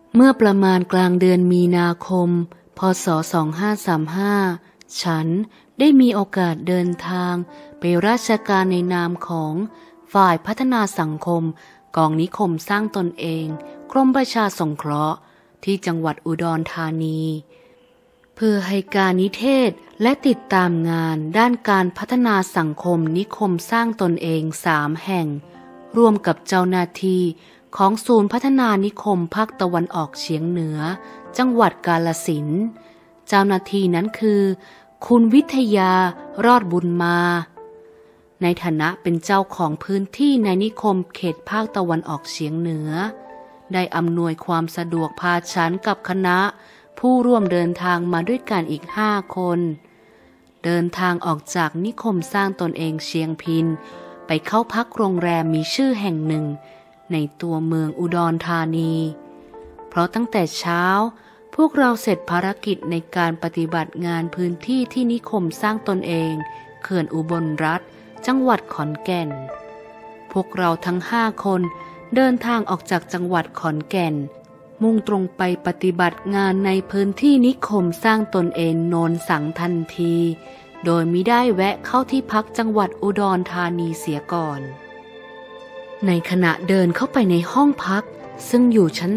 เมื่อประมาณกลางเดือนมีนาคมพ.ศ. 2535ฉันได้มีโอกาสเดินทางไปราชการในนามของฝ่ายพัฒนาสังคมกองนิคมสร้างตนเองกรมประชาสงเคราะห์ที่จังหวัดอุดรธานีเพื่อให้การนิเทศและติดตามงานด้านการพัฒนาสังคมนิคมสร้างตนเอง3แห่งร่วมกับเจ้าหน้าที่ของศูนย์พัฒนานิคมภาคตะวันออกเฉียงเหนือจังหวัดกาฬสินธุ์เจ้าหน้าที่นั้นคือคุณวิทยารอดบุญมาในฐานะเป็นเจ้าของพื้นที่ในนิคมเขตภาคตะวันออกเฉียงเหนือได้อำนวยความสะดวกพาฉันกับคณะผู้ร่วมเดินทางมาด้วยกันอีก5 คนเดินทางออกจากนิคมสร้างตนเองเชียงพินไปเข้าพักโรงแรมมีชื่อแห่งหนึ่งในตัวเมืองอุดรธานีเพราะตั้งแต่เช้าพวกเราเสร็จภารกิจในการปฏิบัติงานพื้นที่ที่นิคมสร้างตนเองเขื่อนอุบลรัฐจังหวัดขอนแก่นพวกเราทั้ง5 คนเดินทางออกจากจังหวัดขอนแก่นมุ่งตรงไปปฏิบัติงานในพื้นที่นิคมสร้างตนเองโนนสังทันทีโดยมิได้แวะเข้าที่พักจังหวัดอุดรธานีเสียก่อนในขณะเดินเข้าไปในห้องพักซึ่งอยู่ชั้น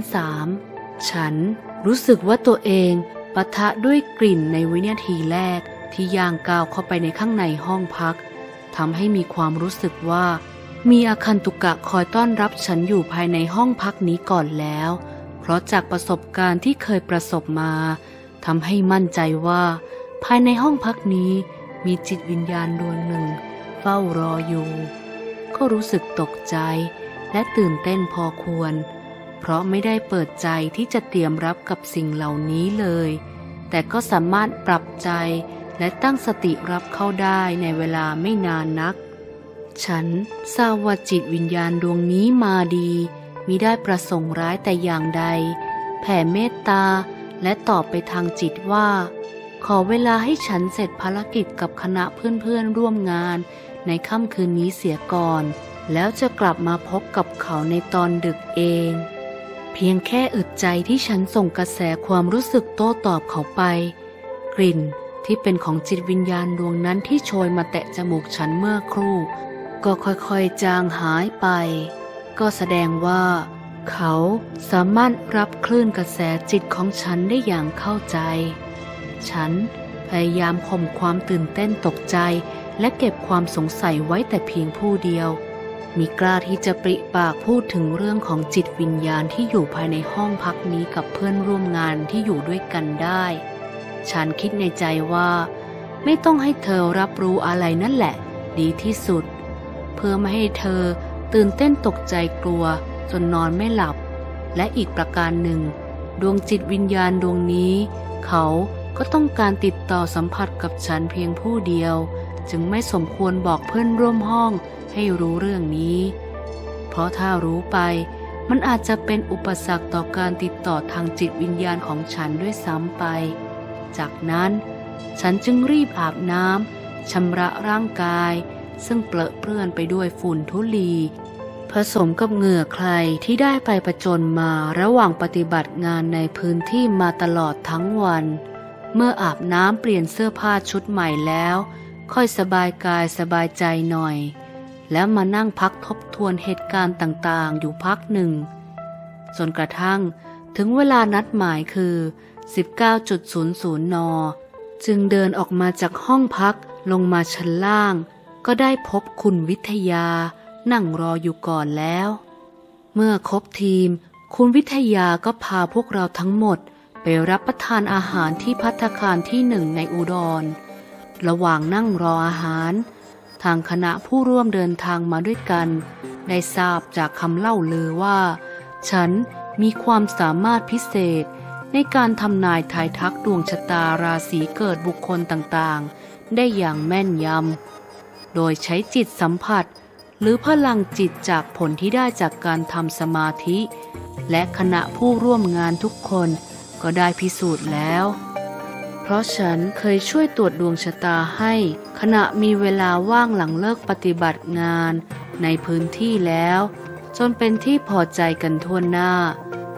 3ฉันรู้สึกว่าตัวเองปะทะด้วยกลิ่นในวินาทีแรกที่ย่างก้าวเข้าไปในข้างในห้องพักทำให้มีความรู้สึกว่ามีอาคันตุกะคอยต้อนรับฉันอยู่ภายในห้องพักนี้ก่อนแล้วเพราะจากประสบการณ์ที่เคยประสบมาทำให้มั่นใจว่าภายในห้องพักนี้มีจิตวิญญาณดวงหนึ่งเฝ้ารออยู่ก็รู้สึกตกใจและตื่นเต้นพอควรเพราะไม่ได้เปิดใจที่จะเตรียมรับกับสิ่งเหล่านี้เลยแต่ก็สามารถปรับใจและตั้งสติรับเข้าได้ในเวลาไม่นานนักฉันทราบว่าจิตวิญญาณดวงนี้มาดีมิได้ประสงค์ร้ายแต่อย่างใดแผ่เมตตาและตอบไปทางจิตว่าขอเวลาให้ฉันเสร็จภารกิจกับคณะเพื่อนๆร่วมงานในค่ำคืนนี้เสียก่อนแล้วจะกลับมาพบกับเขาในตอนดึกเองเพียงแค่อึดใจที่ฉันส่งกระแสความรู้สึกโต้ตอบเขาไปกลิ่นที่เป็นของจิตวิญญาณดวงนั้นที่โชยมาแตะจมูกฉันเมื่อครู่ก็ค่อยๆจางหายไปก็แสดงว่าเขาสามารถรับคลื่นกระแสจิตของฉันได้อย่างเข้าใจฉันพยายามข่มความตื่นเต้นตกใจและเก็บความสงสัยไว้แต่เพียงผู้เดียวมิกล้าที่จะปริปากพูดถึงเรื่องของจิตวิญญาณที่อยู่ภายในห้องพักนี้กับเพื่อนร่วมงานที่อยู่ด้วยกันได้ฉันคิดในใจว่าไม่ต้องให้เธอรับรู้อะไรนั่นแหละดีที่สุดเพื่อไม่ให้เธอตื่นเต้นตกใจกลัวจนนอนไม่หลับและอีกประการหนึ่งดวงจิตวิญญาณดวงนี้เขาก็ต้องการติดต่อสัมผัสกับฉันเพียงผู้เดียวจึงไม่สมควรบอกเพื่อนร่วมห้องให้รู้เรื่องนี้เพราะถ้ารู้ไปมันอาจจะเป็นอุปสรรคต่อการติดต่อทางจิตวิญญาณของฉันด้วยซ้ำไปจากนั้นฉันจึงรีบอาบน้ำชำระร่างกายซึ่งเปรอะเปื้อนไปด้วยฝุ่นธุลีผสมกับเหงื่อใครที่ได้ไปผจญมาระหว่างปฏิบัติงานในพื้นที่มาตลอดทั้งวันเมื่ออาบน้ำเปลี่ยนเสื้อผ้าชุดใหม่แล้วค่อยสบายกายสบายใจหน่อยแล้วมานั่งพักทบทวนเหตุการณ์ต่างๆอยู่พักหนึ่งจนกระทั่งถึงเวลานัดหมายคือ 19:00 น.จึงเดินออกมาจากห้องพักลงมาชั้นล่างก็ได้พบคุณวิทยานั่งรออยู่ก่อนแล้วเมื่อครบทีมคุณวิทยาก็พาพวกเราทั้งหมดไปรับประทานอาหารที่ภัตตาคารที่1ในอุดรระหว่างนั่งรออาหารทางคณะผู้ร่วมเดินทางมาด้วยกันได้ทราบจากคำเล่าลือว่าฉันมีความสามารถพิเศษในการทำนายทายทักดวงชะตาราศีเกิดบุคคลต่างๆได้อย่างแม่นยำโดยใช้จิตสัมผัสหรือพลังจิตจากผลที่ได้จากการทำสมาธิและคณะผู้ร่วมงานทุกคนก็ได้พิสูจน์แล้วเพราะฉันเคยช่วยตรวจดวงชะตาให้ขณะมีเวลาว่างหลังเลิกปฏิบัติงานในพื้นที่แล้วจนเป็นที่พอใจกันทั่วหน้า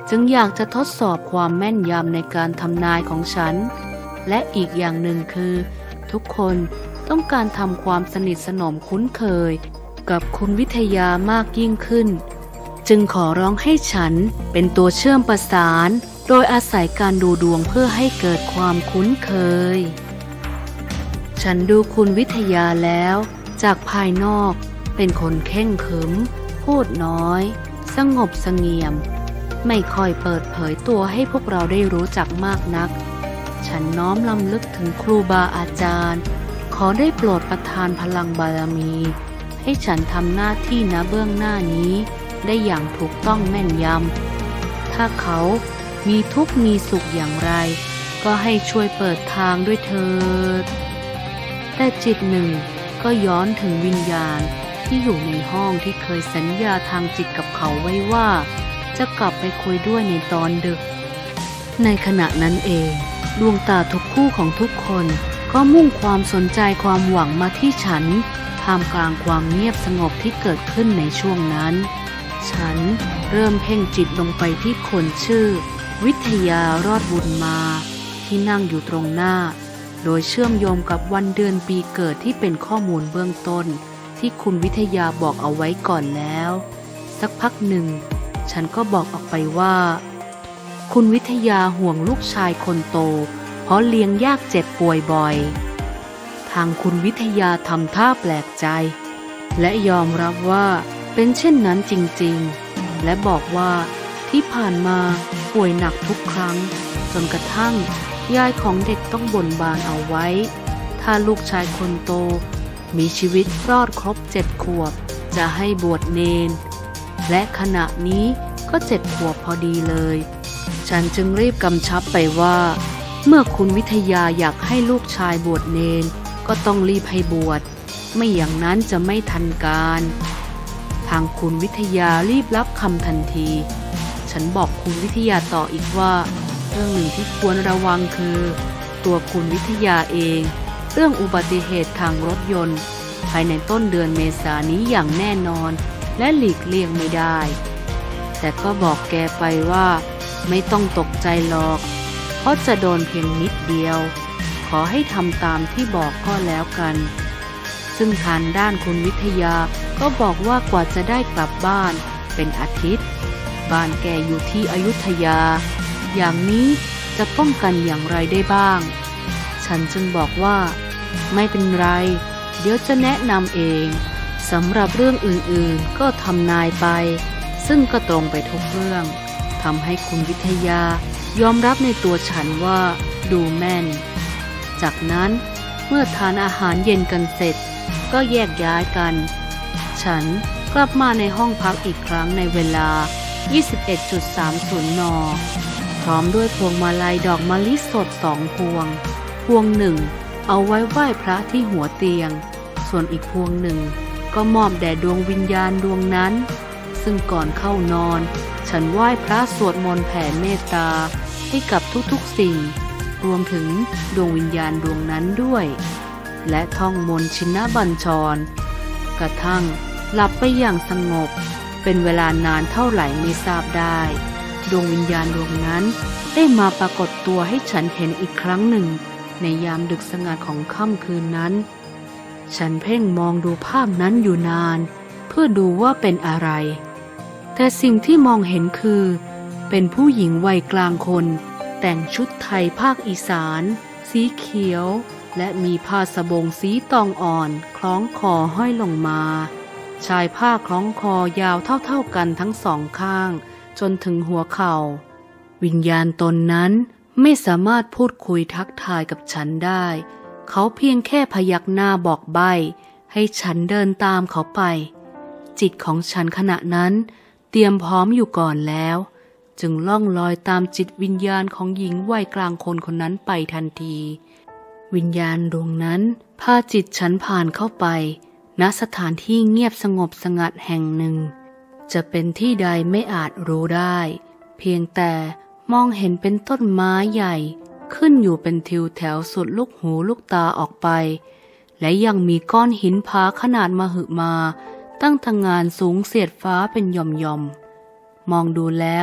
จึงอยากจะทดสอบความแม่นยำในการทำนายของฉันและอีกอย่างหนึ่งคือทุกคนต้องการทำความสนิทสนมคุ้นเคยกับคุณวิทยามากยิ่งขึ้นจึงขอร้องให้ฉันเป็นตัวเชื่อมประสานโดยอาศัยการดูดวงเพื่อให้เกิดความคุ้นเคยฉันดูคุณวิทยาแล้วจากภายนอกเป็นคนเข่งขรึมพูดน้อยสงบเสงี่ยมไม่ค่อยเปิดเผยตัวให้พวกเราได้รู้จักมากนักฉันน้อมรำลึกถึงครูบาอาจารย์ขอได้โปรดประทานพลังบารมีให้ฉันทำหน้าที่ณเบื้องหน้านี้ได้อย่างถูกต้องแม่นยำถ้าเขามีทุกข์มีสุขอย่างไรก็ให้ช่วยเปิดทางด้วยเถิดแต่จิตหนึ่งก็ย้อนถึงวิญญาณที่อยู่ในห้องที่เคยสัญญาทางจิตกับเขาไว้ว่าจะกลับไปคุยด้วยในตอนดึกในขณะนั้นเองดวงตาทุกคู่ของทุกคนก็มุ่งความสนใจความหวังมาที่ฉันท่ามกลางความเงียบสงบที่เกิดขึ้นในช่วงนั้นฉันเริ่มเพ่งจิตลงไปที่คนชื่อวิทยารอดบุญมาที่นั่งอยู่ตรงหน้าโดยเชื่อมโยงกับวันเดือนปีเกิดที่เป็นข้อมูลเบื้องต้นที่คุณวิทยาบอกเอาไว้ก่อนแล้วสักพักหนึ่งฉันก็บอกออกไปว่าคุณวิทยาห่วงลูกชายคนโตเพราะเลี้ยงยากเจ็บป่วยบ่อยทางคุณวิทยาทำท่าแปลกใจและยอมรับว่าเป็นเช่นนั้นจริงๆและบอกว่าที่ผ่านมาป่วยหนักทุกครั้งจนกระทั่งยายของเด็กต้องบ่นบานเอาไว้ถ้าลูกชายคนโตมีชีวิตรอดครบ7 ขวบจะให้บวชเณรและขณะนี้ก็7 ขวบพอดีเลยฉันจึงรีบกำชับไปว่าเมื่อคุณวิทยาอยากให้ลูกชายบวชเณรก็ต้องรีบให้บวชไม่อย่างนั้นจะไม่ทันการทางคุณวิทยารีบรับคำทันทีฉันบอกคุณวิทยาต่ออีกว่าเรื่องหนึ่งที่ควรระวังคือตัวคุณวิทยาเองเรื่องอุบัติเหตุทางรถยนต์ภายในต้นเดือนเมษายนนี้อย่างแน่นอนและหลีกเลี่ยงไม่ได้แต่ก็บอกแกไปว่าไม่ต้องตกใจหรอกเพราะจะโดนเพียงนิดเดียวขอให้ทำตามที่บอกก็แล้วกันซึ่งทางด้านคุณวิทยาก็บอกว่ากว่าจะได้กลับบ้านเป็นอาทิตย์บ้านแกอยู่ที่อยุธยาอย่างนี้จะป้องกันอย่างไรได้บ้างฉันจึงบอกว่าไม่เป็นไรเดี๋ยวจะแนะนำเองสำหรับเรื่องอื่นๆก็ทำนายไปซึ่งก็ตรงไปทุกเรื่องทำให้คุณวิทยายอมรับในตัวฉันว่าดูแม่นจากนั้นเมื่อทานอาหารเย็นกันเสร็จก็แยกย้ายกันฉันกลับมาในห้องพักอีกครั้งในเวลา 21:30 น.พร้อมด้วยพวงมาลัยดอกมะลิสด2 พวงพวงหนึ่งเอาไว้ไหว้พระที่หัวเตียงส่วนอีกพวงหนึ่งก็มอบแด่ดวงวิญญาณดวงนั้นซึ่งก่อนเข้านอนฉันไหว้พระสวดมนต์แผ่เมตตาให้กับทุกๆสิ่งรวมถึงดวงวิญญาณดวงนั้นด้วยและท่องมนต์ชินบัญชรกระทั่งหลับไปอย่างสงบเป็นเวลานานเท่าไหร่ไม่ทราบได้ดวงวิญญาณดวงนั้นได้มาปรากฏตัวให้ฉันเห็นอีกครั้งหนึ่งในยามดึกสงัดของค่ำคืนนั้นฉันเพ่งมองดูภาพนั้นอยู่นานเพื่อดูว่าเป็นอะไรแต่สิ่งที่มองเห็นคือเป็นผู้หญิงวัยกลางคนแต่งชุดไทยภาคอีสานสีเขียวและมีผ้าสบงสีตองอ่อนคล้องคอห้อยลงมาชายผ้าคล้องคอยาวเท่าๆกันทั้ง2 ข้างจนถึงหัวเข่าวิญญาณตนนั้นไม่สามารถพูดคุยทักทายกับฉันได้เขาเพียงแค่พยักหน้าบอกใบ้ให้ฉันเดินตามเขาไปจิตของฉันขณะนั้นเตรียมพร้อมอยู่ก่อนแล้วจึงล่องลอยตามจิตวิญญาณของหญิงวัยกลางคนคนนั้นไปทันทีวิญญาณดวงนั้นพาจิตฉันผ่านเข้าไปณสถานที่เงียบสงบสงัดแห่งหนึ่งจะเป็นที่ใดไม่อาจรู้ได้เพียงแต่มองเห็นเป็นต้นไม้ใหญ่ขึ้นอยู่เป็นทิวแถวสุดลูกหูลูกตาออกไปและยังมีก้อนหินผาขนาดมหึมาตั้งทะงานสูงเสียดฟ้าเป็นหย่อมๆมองดูแล้ว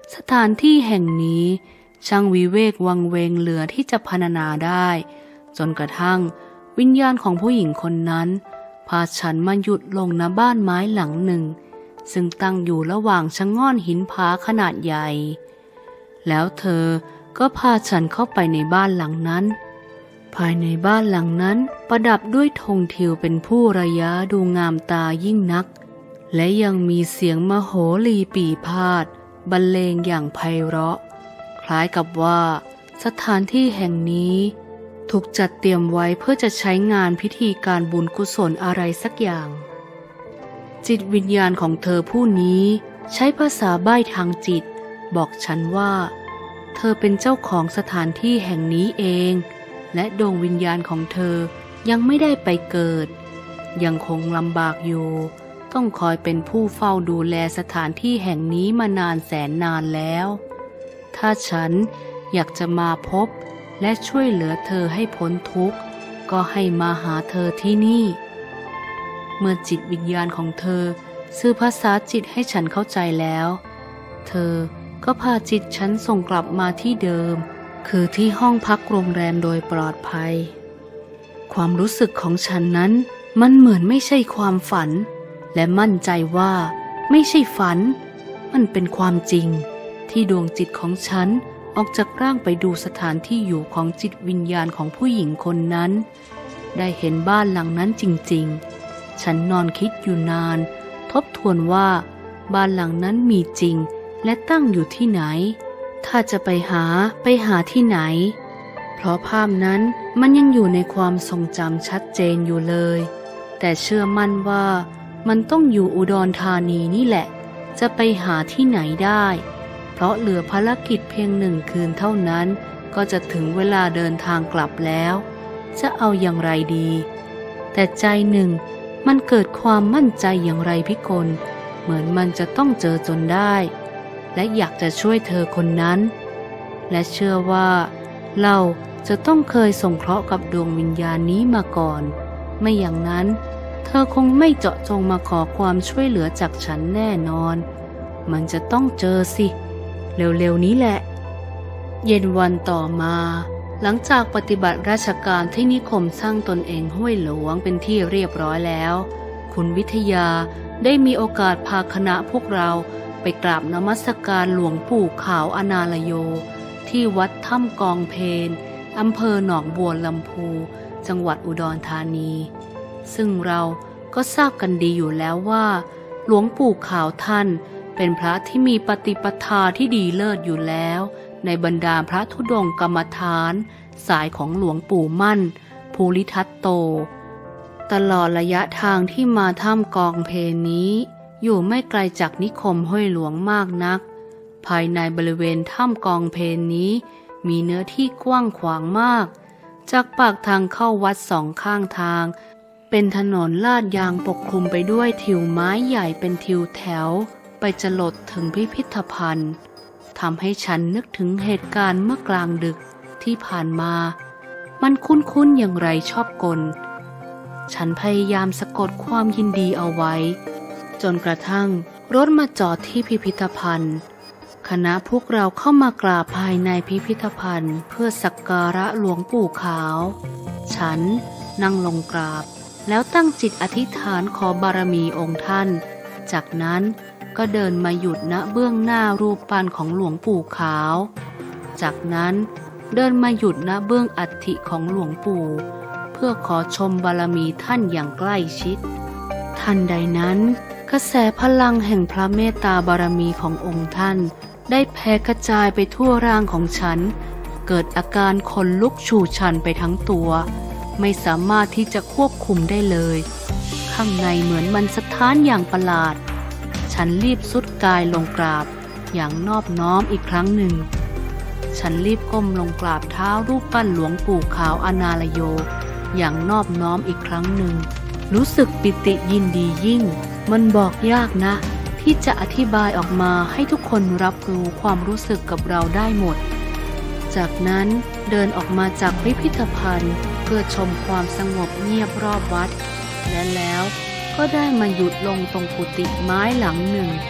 สถานที่แห่งนี้ช่างวิเวกวังเวงเหลือที่จะพรรณนาได้จนกระทั่งวิญญาณของผู้หญิงคนนั้นพาฉันมาหยุดลงณบ้านไม้หลังหนึ่งซึ่งตั้งอยู่ระหว่างชะง่อนหินผาขนาดใหญ่แล้วเธอก็พาฉันเข้าไปในบ้านหลังนั้นภายในบ้านหลังนั้นประดับด้วยธงทิวเป็นผู้ระยะดูงามตายิ่งนักและยังมีเสียงมโหรีปี่พาทย์บรรเลงอย่างไพเราะคล้ายกับว่าสถานที่แห่งนี้ถูกจัดเตรียมไว้เพื่อจะใช้งานพิธีการบุญกุศลอะไรสักอย่างจิตวิญญาณของเธอผู้นี้ใช้ภาษาใบ้ทางจิตบอกฉันว่าเธอเป็นเจ้าของสถานที่แห่งนี้เองและดวงวิญญาณของเธอยังไม่ได้ไปเกิดยังคงลำบากอยู่ต้องคอยเป็นผู้เฝ้าดูแลสถานที่แห่งนี้มานานแสนนานแล้วถ้าฉันอยากจะมาพบและช่วยเหลือเธอให้พ้นทุกข์ก็ให้มาหาเธอที่นี่เมื่อจิตวิญญาณของเธอสื่อภาษาจิตให้ฉันเข้าใจแล้วเธอก็พาจิตฉันส่งกลับมาที่เดิมคือที่ห้องพักโรงแรมโดยปลอดภัยความรู้สึกของฉันนั้นมันเหมือนไม่ใช่ความฝันและมั่นใจว่าไม่ใช่ฝันมันเป็นความจริงที่ดวงจิตของฉันออกจากร่างไปดูสถานที่อยู่ของจิตวิญญาณของผู้หญิงคนนั้นได้เห็นบ้านหลังนั้นจริงๆฉันนอนคิดอยู่นานทบทวนว่าบ้านหลังนั้นมีจริงและตั้งอยู่ที่ไหนถ้าจะไปหาที่ไหนเพราะภาพนั้นมันยังอยู่ในความทรงจำชัดเจนอยู่เลยแต่เชื่อมั่นว่ามันต้องอยู่อุดรธานีนี่แหละจะไปหาที่ไหนได้เพราะเหลือภารกิจเพียง1 คืนเท่านั้นก็จะถึงเวลาเดินทางกลับแล้วจะเอาอย่างไรดีแต่ใจหนึ่งมันเกิดความมั่นใจอย่างไรพิกลเหมือนมันจะต้องเจอจนได้และอยากจะช่วยเธอคนนั้นและเชื่อว่าเราจะต้องเคยสงเคราะห์กับดวงวิญญาณนี้มาก่อนไม่อย่างนั้นเธอคงไม่เจาะจงมาขอความช่วยเหลือจากฉันแน่นอนมันจะต้องเจอสิเร็วๆนี้แหละเย็นวันต่อมาหลังจากปฏิบัติราชการที่นิคมสร้างตนเองห้วยหลวงเป็นที่เรียบร้อยแล้วคุณวิทยาได้มีโอกาสพาคณะพวกเราไปกราบนมัสการหลวงปู่ขาวอนาลโยที่วัดถ้ำกองเพนอำเภอหนองบัวลำพูจังหวัดอุดรธานีซึ่งเราก็ทราบกันดีอยู่แล้วว่าหลวงปู่ขาวท่านเป็นพระที่มีปฏิปทาที่ดีเลิศอยู่แล้วในบรรดาพระธุดงค์กรรมฐานสายของหลวงปู่มั่นภูริทัตโตตลอดระยะทางที่มาถ้ำกองเพนนี้อยู่ไม่ไกลจากนิคมห้วยหลวงมากนักภายในบริเวณถ้ำกองเพนนี้มีเนื้อที่กว้างขวางมากจากปากทางเข้าวัด2 ข้างทางเป็นถนนลาดยางปกคลุมไปด้วยทิวไม้ใหญ่เป็นทิวแถวไปจรดถึงพิพิธภัณฑ์ทำให้ฉันนึกถึงเหตุการณ์เมื่อกลางดึกที่ผ่านมามันคุ้นๆอย่างไรชอบกลฉันพยายามสะกดความยินดีเอาไว้จนกระทั่งรถมาจอดที่พิพิธภัณฑ์คณะพวกเราเข้ามากราบภายในพิพิธภัณฑ์เพื่อสักการะหลวงปู่ขาวฉันนั่งลงกราบแล้วตั้งจิตอธิษฐานขอบารมีองค์ท่านจากนั้นก็เดินมาหยุดณเบื้องหน้ารูปปั้นของหลวงปู่ขาวจากนั้นเดินมาหยุดณเบื้องอัฐิของหลวงปู่เพื่อขอชมบารมีท่านอย่างใกล้ชิดทันใดนั้นกระแสพลังแห่งพระเมตตาบารมีขององค์ท่านได้แผ่กระจายไปทั่วร่างของฉันเกิดอาการขนลุกชูชันไปทั้งตัวไม่สามารถที่จะควบคุมได้เลยข้างในเหมือนมันสะท้านอย่างประหลาดฉันรีบทรุดกายลงกราบอย่างนอบน้อมอีกครั้งหนึ่งฉันรีบก้มลงกราบเท้ารูปปั้นหลวงปู่ขาวอนาลโยอย่างนอบน้อมอีกครั้งหนึ่งรู้สึกปิติยินดียิ่งมันบอกยากนะที่จะอธิบายออกมาให้ทุกคนรับรู้ความรู้สึกกับเราได้หมดจากนั้นเดินออกมาจากพิพิธภัณฑ์เพื่อชมความสงบเงียบรอบวัดและแล้วก็ได้มาหยุดลงตรงกุฏิไม้หลังหนึ่งต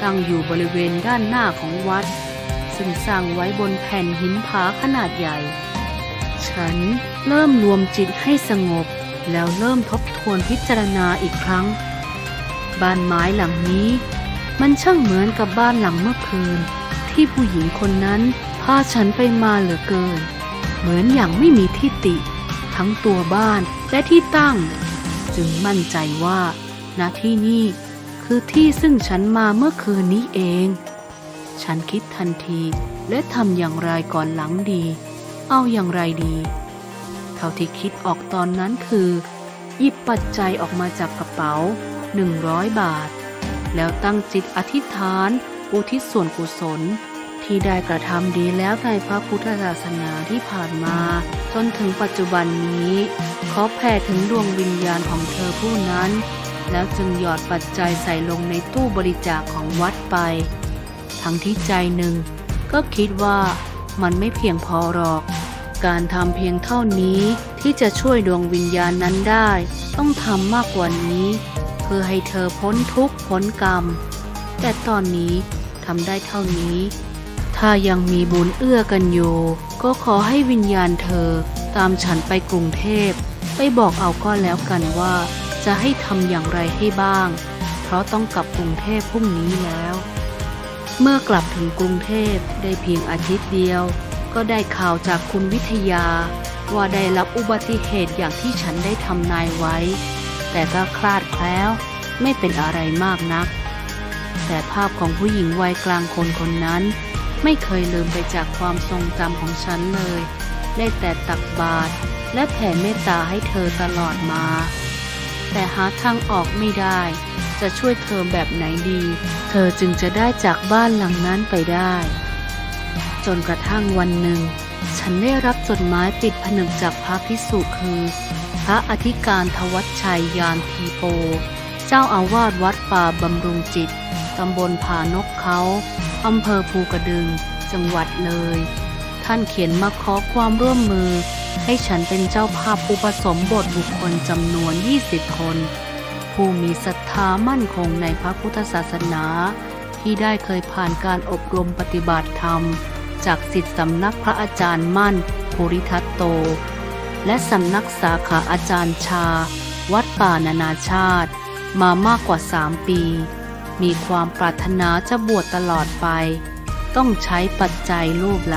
ตั้งอยู่บริเวณด้านหน้าของวัดซึ่งสร้างไว้บนแผ่นหินผาขนาดใหญ่ฉันเริ่มรวมจิตให้สงบแล้วเริ่มทบทวนพิจารณาอีกครั้งบ้านไม้หลังนี้มันช่างเหมือนกับบ้านหลังเมื่อคืนที่ผู้หญิงคนนั้นพาฉันไปมาเหลือเกินเหมือนอย่างไม่มีที่ติทั้งตัวบ้านและที่ตั้งจึงมั่นใจว่าณที่นี่คือที่ซึ่งฉันมาเมื่อคืนนี้เองฉันคิดทันทีและทำอย่างไรก่อนหลังดีเอาอย่างไรดีเท่าที่คิดออกตอนนั้นคือหยิบปัจจัยออกมาจากกระเป๋า100 บาทแล้วตั้งจิตอธิษฐานอุทิศส่วนกุศลที่ได้กระทำดีแล้วในพระพุทธศาสนาที่ผ่านมาจนถึงปัจจุบันนี้ขอแผ่ถึงดวงวิญญาณของเธอผู้นั้นแล้วจึงหยอดปัจจัยใส่ลงในตู้บริจาคของวัดไปทั้งที่ใจหนึ่งก็คิดว่ามันไม่เพียงพอหรอกการทำเพียงเท่านี้ที่จะช่วยดวงวิญญาณนั้นได้ต้องทำมากกว่านี้เพื่อให้เธอพ้นทุกข์พ้นกรรมแต่ตอนนี้ทำได้เท่านี้ถ้ายังมีบุญเอื้อกันอยู่ก็ขอให้วิญญาณเธอตามฉันไปกรุงเทพไปบอกเอาก็แล้วกันว่าจะให้ทำอย่างไรให้บ้างเพราะต้องกลับกรุงเทพพรุ่งนี้แล้วเมื่อกลับถึงกรุงเทพได้เพียงอาทิตย์เดียวก็ได้ข่าวจากคุณวิทยาว่าได้รับอุบัติเหตุอย่างที่ฉันได้ทำนายไว้แต่ก็คลาดแคล้วไม่เป็นอะไรมากนักแต่ภาพของผู้หญิงวัยกลางคนคนนั้นไม่เคยลืมไปจากความทรงจำของฉันเลยได้แต่ตักบาตรและแผ่เมตตาให้เธอตลอดมาแต่หาทางออกไม่ได้จะช่วยเธอแบบไหนดีเธอจึงจะได้จากบ้านหลังนั้นไปได้จนกระทั่งวันหนึ่งฉันได้รับจดหมายปิดผนึกจากพระภิกษุคือพระอธิการทวัชชัยยานทีโปเจ้าอาวาสวัดป่าบำรุงจิตตำบลผานกเขาอำเภอภูกระดึงจังหวัดเลยท่านเขียนมาขอความร่วมมือให้ฉันเป็นเจ้าภาพอุปสมบทบุคคลจำนวน20 คนผู้มีศรัทธามั่นคงในพระพุทธศาสนาที่ได้เคยผ่านการอบรมปฏิบัติธรรมจากศิษย์สำนักพระอาจารย์มั่นภูริทัตโตและสำนักสาขาอาจารย์ชาวัดป่านานาชาติมามากกว่า3 ปีมีความปรารถนาจะบวชตลอดไปต้องใช้ปัจจัยรูปละ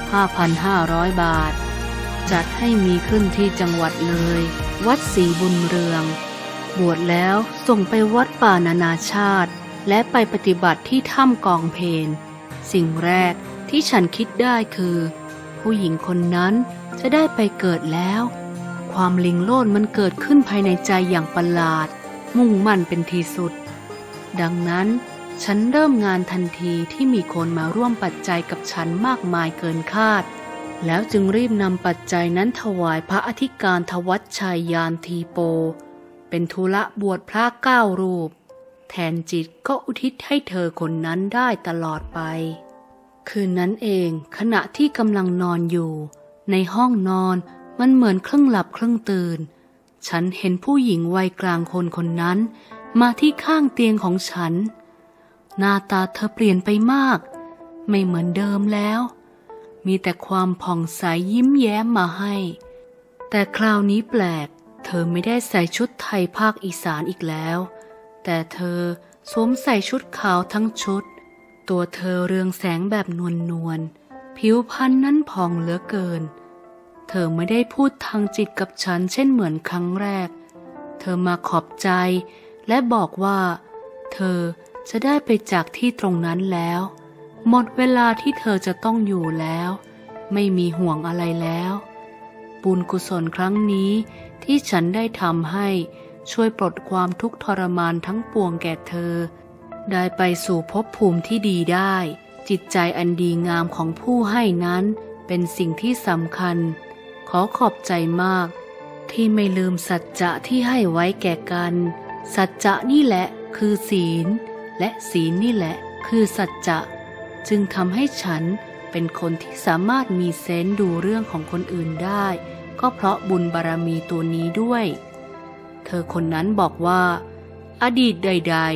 5,500 บาทจัดให้มีขึ้นที่จังหวัดเลยวัดศรีบุญเรืองบวชแล้วส่งไปวัดป่านานาชาติและไปปฏิบัติที่ถ้ำกองเพลสิ่งแรกที่ฉันคิดได้คือผู้หญิงคนนั้นจะได้ไปเกิดแล้วความลิงโลดมันเกิดขึ้นภายในใจอย่างประหลาดมุ่งมั่นเป็นที่สุดดังนั้นฉันเริ่มงานทันทีที่มีคนมาร่วมปัจจัยกับฉันมากมายเกินคาดแล้วจึงรีบนำปัจจัยนั้นถวายพระอธิการทวัชชัยยานทีโปเป็นธุระบวชพระ9 รูปแทนจิตก็อุทิศให้เธอคนนั้นได้ตลอดไปคืนนั้นเองขณะที่กำลังนอนอยู่ในห้องนอนมันเหมือนครึ่งหลับครึ่งตื่นฉันเห็นผู้หญิงวัยกลางคนคนนั้นมาที่ข้างเตียงของฉันหน้าตาเธอเปลี่ยนไปมากไม่เหมือนเดิมแล้วมีแต่ความผ่องใสยิ้มแย้มมาให้แต่คราวนี้แปลกเธอไม่ได้ใส่ชุดไทยภาคอีสานอีกแล้วแต่เธอสวมใส่ชุดขาวทั้งชุดตัวเธอเรืองแสงแบบนวลๆผิวพรรณนั้นผ่องเหลือเกินเธอไม่ได้พูดทางจิตกับฉันเช่นเหมือนครั้งแรกเธอมาขอบใจและบอกว่าเธอจะได้ไปจากที่ตรงนั้นแล้วหมดเวลาที่เธอจะต้องอยู่แล้วไม่มีห่วงอะไรแล้วบุญกุศลครั้งนี้ที่ฉันได้ทำให้ช่วยปลดความทุกข์ทรมานทั้งปวงแก่เธอได้ไปสู่ภพภูมิที่ดีได้จิตใจอันดีงามของผู้ให้นั้นเป็นสิ่งที่สำคัญขอขอบใจมากที่ไม่ลืมสัจจะที่ให้ไว้แก่กันสัจจะนี่แหละคือศีลและศีลนี่แหละคือสัจจะจึงทำให้ฉันเป็นคนที่สามารถมีเซนส์ดูเรื่องของคนอื่นได้ก็เพราะบุญบารมีตัวนี้ด้วยเธอคนนั้นบอกว่าอดีตใดๆ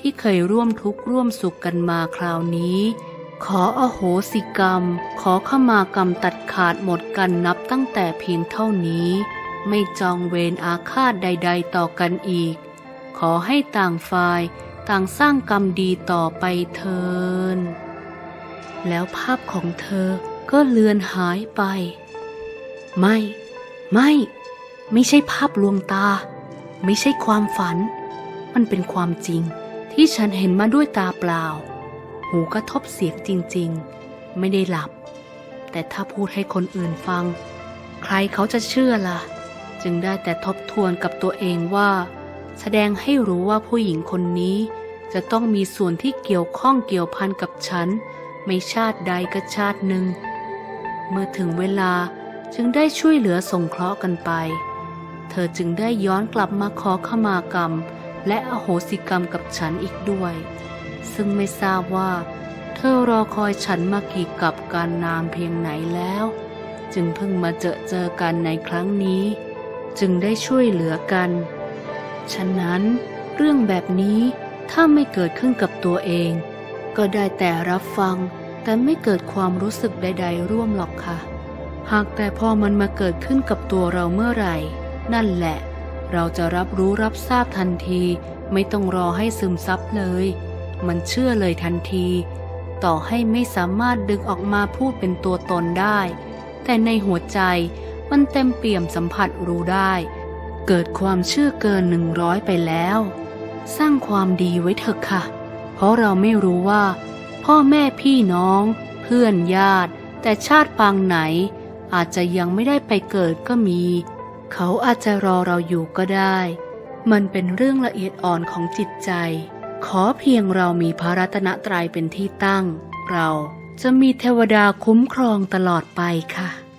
ที่เคยร่วมทุกข์ร่วมสุขกันมาคราวนี้ขออโหสิกรรมขอขมากรรมตัดขาดหมดกันนับตั้งแต่เพียงเท่านี้ไม่จองเวรอาฆาตใดๆต่อกันอีกขอให้ต่างฝ่ายต่างสร้างกรรมดีต่อไปเถิดแล้วภาพของเธอก็เลือนหายไปไม่ใช่ภาพลวงตาไม่ใช่ความฝันมันเป็นความจริงที่ฉันเห็นมาด้วยตาเปล่าหูกระทบเสียงจริงๆไม่ได้หลับแต่ถ้าพูดให้คนอื่นฟังใครเขาจะเชื่อล่ะจึงได้แต่ทบทวนกับตัวเองว่าแสดงให้รู้ว่าผู้หญิงคนนี้จะต้องมีส่วนที่เกี่ยวข้องเกี่ยวพันกับฉันไม่ชาติใดก็ชาติหนึ่งเมื่อถึงเวลาจึงได้ช่วยเหลือสงเคราะห์กันไปเธอจึงได้ย้อนกลับมาขอขมากรรมและอโหสิกรรมกับฉันอีกด้วยซึ่งไม่ทราบว่าเธอรอคอยฉันมากี่กับการนานเพียงไหนแล้วจึงเพิ่งมาเจอกันในครั้งนี้จึงได้ช่วยเหลือกันฉะนั้นเรื่องแบบนี้ถ้าไม่เกิดขึ้นกับตัวเองก็ได้แต่รับฟังแต่ไม่เกิดความรู้สึกใดๆร่วมหรอกค่ะหากแต่พอมันมาเกิดขึ้นกับตัวเราเมื่อไหร่นั่นแหละเราจะรับรู้รับทราบทันทีไม่ต้องรอให้ซึมซับเลยมันเชื่อเลยทันทีต่อให้ไม่สามารถดึงออกมาพูดเป็นตัวตนได้แต่ในหัวใจมันเต็มเปี่ยมสัมผัสรู้ได้เกิดความเชื่อเกิน100ไปแล้วสร้างความดีไว้เถอะค่ะเพราะเราไม่รู้ว่าพ่อแม่พี่น้องเพื่อนญาติแต่ชาติปางไหนอาจจะยังไม่ได้ไปเกิดก็มีเขาอาจจะรอเราอยู่ก็ได้มันเป็นเรื่องละเอียดอ่อนของจิตใจขอเพียงเรามีพระรัตนตรัยเป็นที่ตั้งเราจะมีเทวดาคุ้มครองตลอดไปค่ะ